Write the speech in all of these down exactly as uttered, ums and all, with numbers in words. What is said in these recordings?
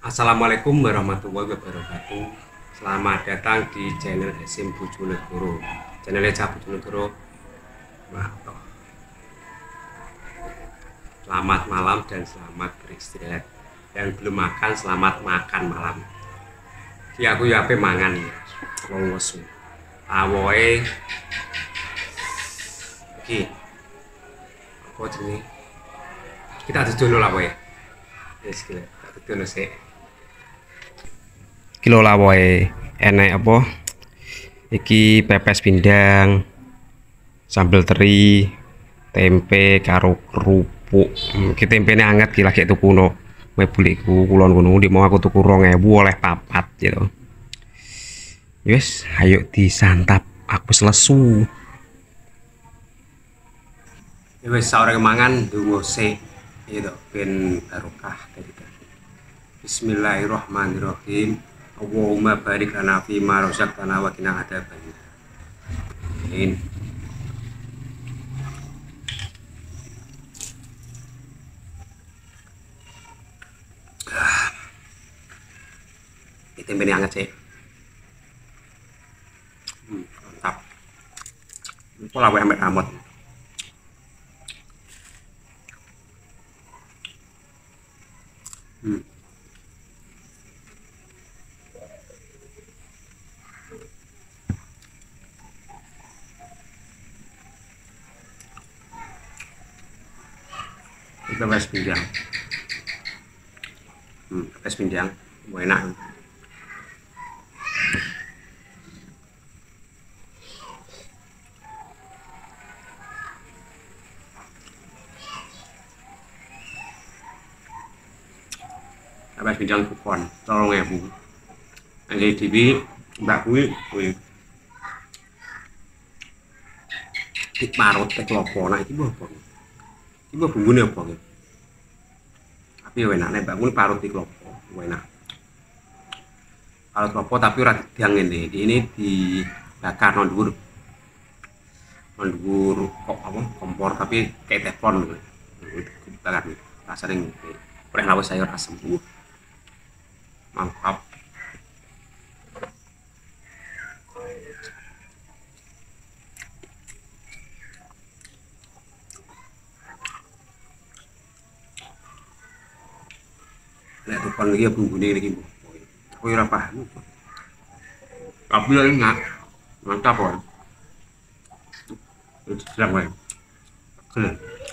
Assalamualaikum warahmatullahi wabarakatuh. Selamat datang di channel Hasyim Bojonegoro. Channelnya Cak Bojonegoro. Selamat malam dan selamat beristirahat. Yang belum makan selamat makan malam. Ki aku ya ape mangan ya. Wong wesu. Awoe iki. Apa jenenge? Kita dudono lah wae. Wis kira, tak dudono sik. Kilo lawoe enek apa iki pepes pindang, sambal teri, tempe karo kerupuk. Hmm, ki tempene anget ki lagi tuku no mebuliku kulon kono ndi mau aku tuku rong ewu oleh papat gitu. Wis ayo disantap, aku lesu. Wis saureng mangan ndonga sik gitu ben barokah dari tadi. Bismillahirrahmanirrahim. Allahumma barik lana fi ma razaqtana wa qina adzabannar. Amin. Tempe ini hangat sih. Hmm, mantap. Ini lawe ambek ramot. Hmm. Itu pepes pindang. Hmm, pepes pindang, enak. Pepes pindang kupon, tolong ya bu. Nanti T V, mbak kuwi, kuwi. Tik parut, tik lopo, nah itu apa? Itu bumbunya apa? Tapi enak nih, mbak kuwi parut tik lopo, enak. Parut lopo tapi ora didang ini, ini dibakar non dhuwur. Non dhuwur kok apa? Kompor tapi kayak teflon gitu. Dibakar nih, rasanya ngene. Oleh lawas sayur asem. Uh, mantap. Nek tukang iki bumbune iki. Aku ora paham. Tapi ya enak. Mantap kok. Itu sedang wae. Keren.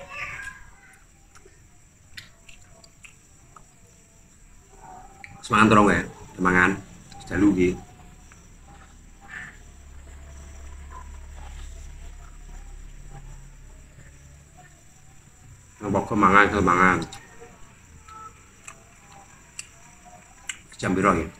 Semangat dong ya, semangat. Dalu iki. Ngobok kemangan, kemangan. Jam piro iki?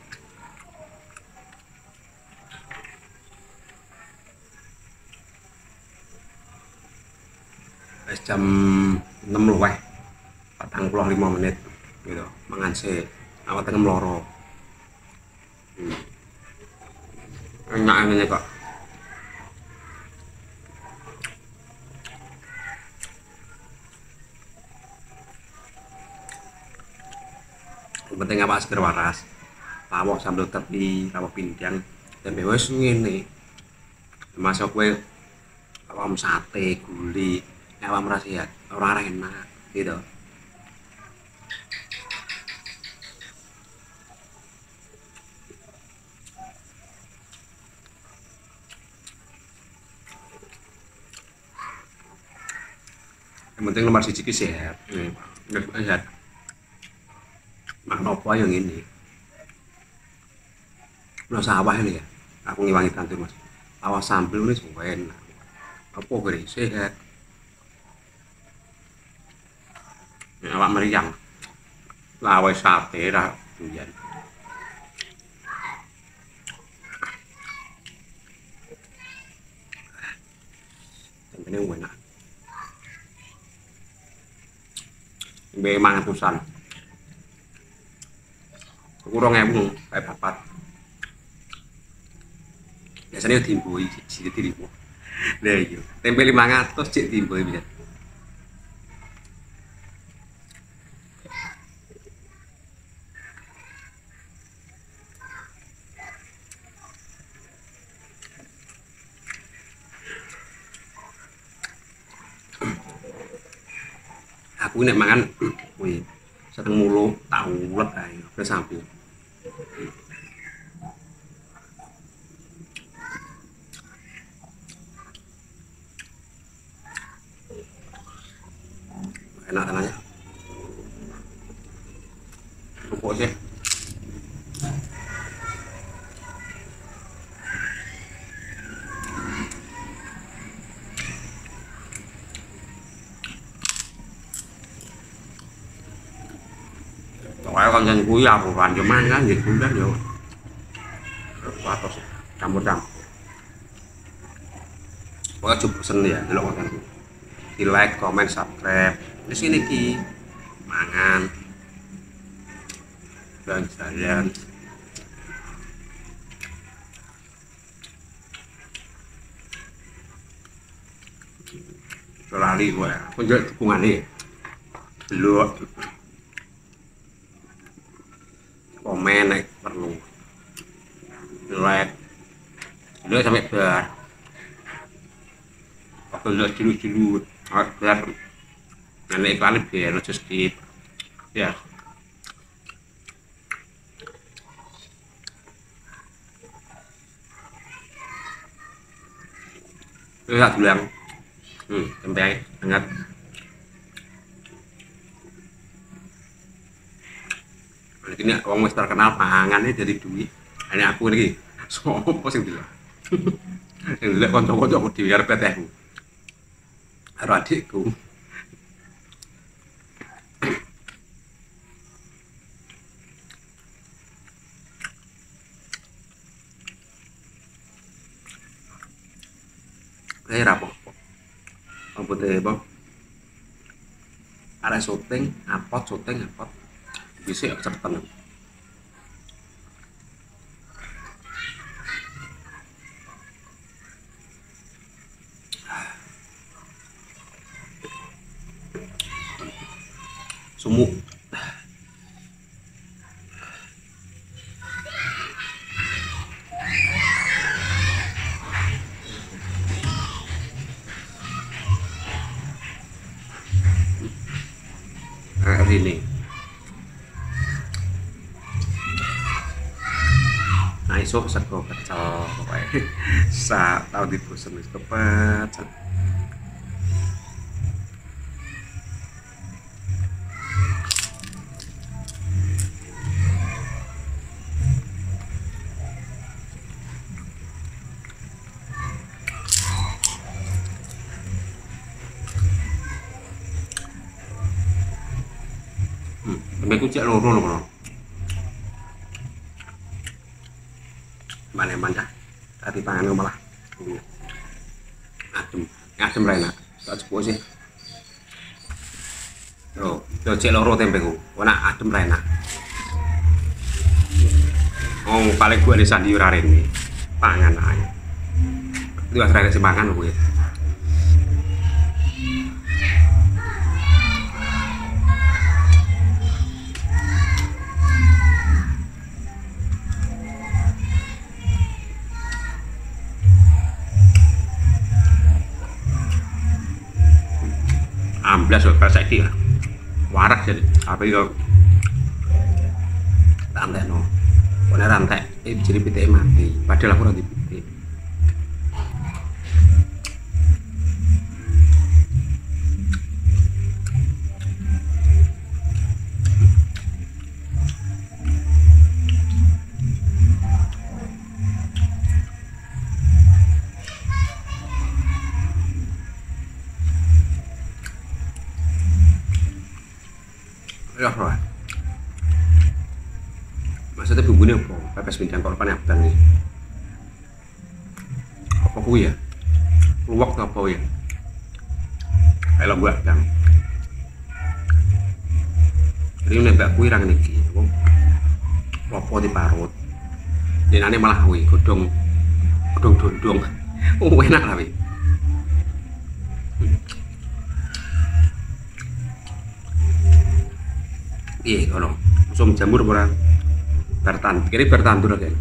Wis jam enam luwih. empat puluh lima menit gitu. Mangan sik. Awak tengah meloro. Hmm. Enak ini kok. Yang penting apa seger waras. Lawok sambal teri, lawok pindang, tempe wis ngene. Masuk kowe awam sate, guli, awam rasiat, ora enak gitu. Yang penting nomor siji ki sehat. Hmm. Sehat. Mak apa yang ini? Nah sawah ini ya. Aku ngiwangi tantur mas. Sawah sambel ini semua enak. Apa gini? Sehat. Ya, awak meriang. Lawe sate lah hujan. Tempenya enak. Be mangan tusan. Kurang ewu kayak papat. Biasanya timbui siji dirimu. Lah iya, tempe lima ratus cek timbui bisa. aku nek mangan kuwi seneng mulu tak ulet ae wis sampe. Enak tenangnya. Cukup sih. Pokoknya konten kuwi aku kan yo mangan nggih bulan yo. Atos campur-campur. Pokoknya coba pesen ya delok konten. Di like, comment, subscribe. Di sini ki mangan dan jalan. Lali gue, aku juga dukungan nih. Belum. Komen nek perlu. Like. Udah sampai ber. Aku udah cilut-cilut. Biar nanti iklan biar lo skip ya. Lihat bilang hmm, tempe hangat. Ini orang wis terkenal pangannya dari duit. Ini aku lagi sopo sing bilang. Sing lek kanca-kanca aku dhewe arep petehku. Karo adikku. Kayak rapopo. Apa teh, Bang? Ada syuting, apot syuting, apot. Bisa cepetan. Sumuk. Kayak ini. Nah, iso sego pecel pokoknya. Sa tau dibosen wis kepecel. Tempe ku cek loro lho. Mana-mana dah. Tadi pangan malah. Adem, adem ra enak. Tak cepuk sih. Yo, yo cek loro tempe ku. Ora adem ra enak. Oh, paling gua di sandi ora rene. Pangan ae. Itu wis ra sing mangan kuwi. Amblas kok saiki waras jadi apa yo rantai no pokoknya rantai eh jadi P T mati padahal aku nanti P T ya bro. Maksudnya bumbunya apa? Pepes pindang kalau panen abang nih. Apa kuwi ya? Luwak apa ya? Kayak buat bang. Jadi nembak kuwi ra ngene iki. Apa diparut. Denane malah kuwi godhong godhong dondong. Oh enak tapi. Iya, kalau musim jamur ora bertan, kiri bertandur kan.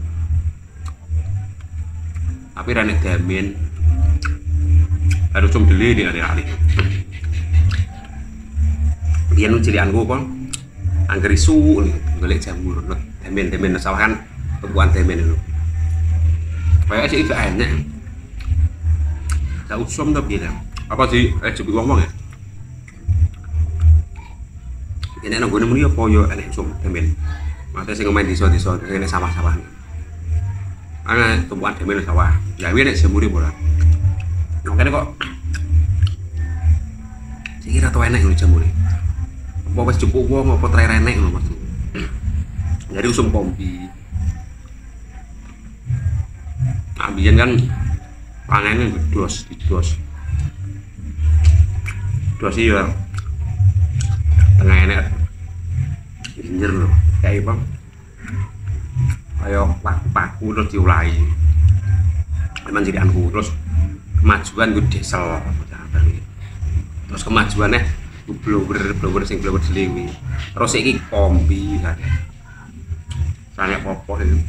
Tapi rane damen harus cum deli di hari-hari. biyen cilianku kon angger isu golek jamur temen-temen sawah kan tumpukan temen lho kayak sih gak enak gak usum tapi bilang apa sih eh coba ngomong ya ini nang gone muni apa yo enek usum temen mate sing main desa-desa kene sawah-sawah ana tumpukan temen sawah ya nek jamure bola kene kok sing kira tau enek jamure apa wis cukup wong apa trerenek lho Mas. Jadi usum kombi. Ambiyen kan panene gedos, didos. Dos iya. Tengah enek. Ginger lho, kayak apa? Kayak paku-paku terus diulahi. Memang jadi anku terus kemajuan gue desel. Terus kemajuannya blower blower sing blower delewi terus iki kombi kan sangat popo itu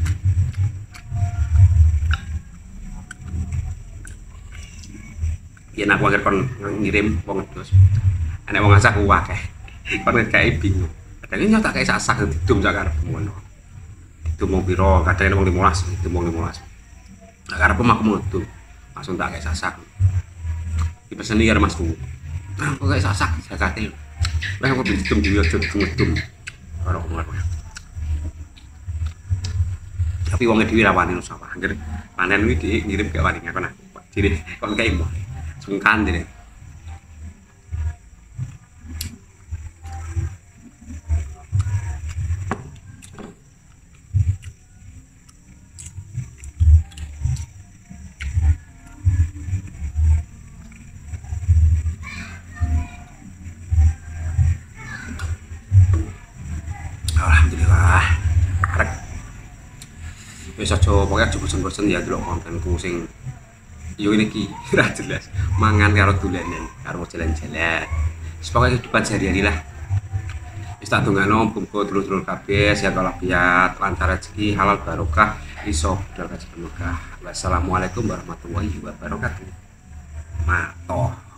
ya nak wajar kon ngirim wong terus enek wong asak akeh kon kayak bingung kadang nyata kayak sasak didum sak karep ngono didum wong pira kadang wong lima belas didum wong lima belas karep aku mutu langsung tak kayak sasak dipeseni karo Masku. Nah, kok kayak sasak sakate. Lah kok ditum juga aja ngedum. Karo ngono. Tapi wong dhewe ra wani sawah. Anjir panen kuwi ngirim gak wani ngakon aku. Jadi kon kae mbok. Sungkan dene. Alhamdulillah. Arek. Wis aja pokoke aja bosen-bosen ya delok kontenku sing yo ini ki ora jelas. Mangan karo dolanan, karo jalan-jalan. Wis pokoke kehidupan sehari-hari lah. Wis tak dongano muga dulur-dulur kabeh sehat walafiat, lancar rezeki, halal barokah, iso budal kaji berkah. Wassalamualaikum warahmatullahi wabarakatuh. Matoh.